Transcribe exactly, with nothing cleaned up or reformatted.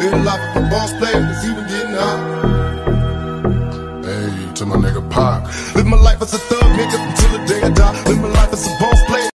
Live a life of a boss player that's even getting hot. Hey, to my nigga Pac. Live my life as a thug, nigga.